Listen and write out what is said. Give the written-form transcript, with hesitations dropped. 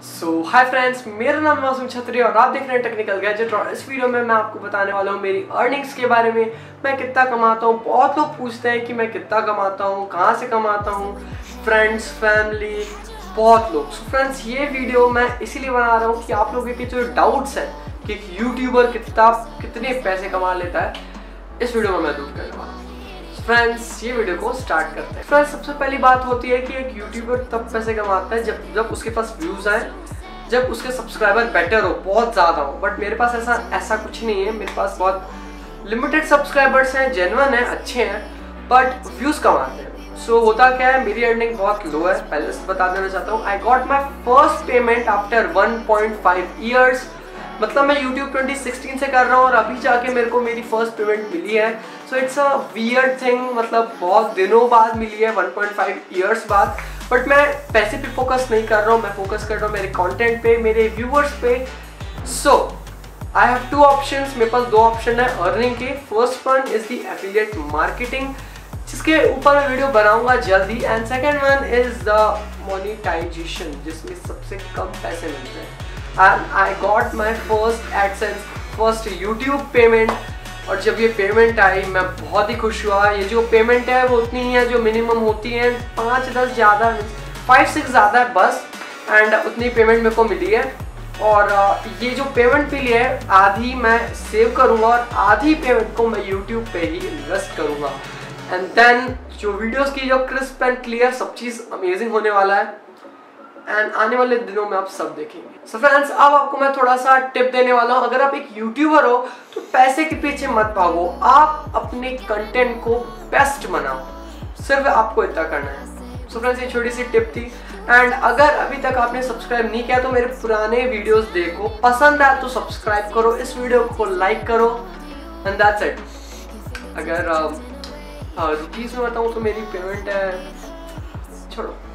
Hi friends, मेरा नाम मासूम छतरी और आप देख रहे हैं टेक्निकल गैजेट। और इस वीडियो में मैं आपको बताने वाला हूँ मेरी अर्निंग्स के बारे में। मैं कितना कमाता हूँ। बहुत लोग पूछते हैं कि मैं कितना कमाता हूँ, कहाँ से कमाता हूँ, फ्रेंड्स, फैमिली, बहुत लोग। फ्रेंड्स, ये वीडियो मैं इसीलिए बना रहा हूँ कि आप लोगों के जो डाउट्स हैं कि एक यूट्यूबर कितने पैसे कमा लेता है, इस वीडियो में मैं दूर करने वाला हूँ। फ्रेंड्स, ये वीडियो को स्टार्ट करते हैं। फ्रेंड्स, सबसे पहली बात होती है कि एक यूट्यूबर तब पैसे कमाता है जब उसके पास व्यूज आए, जब उसके सब्सक्राइबर बेटर हो, बहुत ज़्यादा हो। बट मेरे पास ऐसा कुछ नहीं है। मेरे पास बहुत लिमिटेड सब्सक्राइबर्स हैं, जेन्युइन हैं, अच्छे हैं, बट व्यूज कम आते हैं। होता क्या है, मेरी अर्निंग बहुत लो है। पहले से बता देना चाहता हूँ, I got my first payment after 1.5 years. मतलब मैं YouTube 2016 से कर रहा हूँ और अभी जाके मेरे को मेरी फर्स्ट पेमेंट मिली है। इट्स अ वियर्ड थिंग, मतलब बहुत दिनों बाद मिली है, 1.5 ईयर्स बाद। बट मैं पैसे पे फोकस नहीं कर रहा हूँ, मैं फोकस कर रहा हूँ मेरे कंटेंट पे, मेरे व्यूअर्स पे। I have two options. मेरे पास दो ऑप्शन है अर्निंग के। First one is the affiliate marketing, जिसके ऊपर मैं वीडियो बनाऊंगा जल्दी। And second one is the monetization, जिसमें सबसे कम पैसे मिलते हैं। And I got my first AdSense, first YouTube payment. और जब ये पेमेंट आई मैं बहुत ही खुश हुआ। ये जो पेमेंट है वो उतनी ही है जो मिनिमम होती है, 5-10 ज़्यादा, 5-6 ज़्यादा है बस। एंड उतनी पेमेंट मेरे को मिली है। और ये जो पेमेंट मिली है, आधी मैं सेव करूँगा और आधी पेमेंट को मैं YouTube पे ही इन्वेस्ट करूँगा। एंड देन जो वीडियोज़ की जो क्रिस्प एंड क्लियर, सब चीज़ अमेजिंग होने वाला है। एंड आने वाले दिनों में आप सब देखेंगे। फ्रेंड्स, अब आपको मैं थोड़ा सा टिप देने वाला हूँ। अगर आप एक यूट्यूबर हो तो पैसे के पीछे मत भागो, आप अपने कंटेंट को बेस्ट बनाओ, सिर्फ आपको इतना करना है। फ्रेंड्स, ये छोटी सी टिप थी। एंड अगर अभी तक आपने सब्सक्राइब नहीं किया तो मेरे पुराने वीडियोस देखो, पसंद आए तो सब्सक्राइब करो, इस वीडियो को लाइक करो, एंड दैट्स इट। अगर रुपीज़ में बताऊँ तो मेरी पेमेंट है, छोड़ो।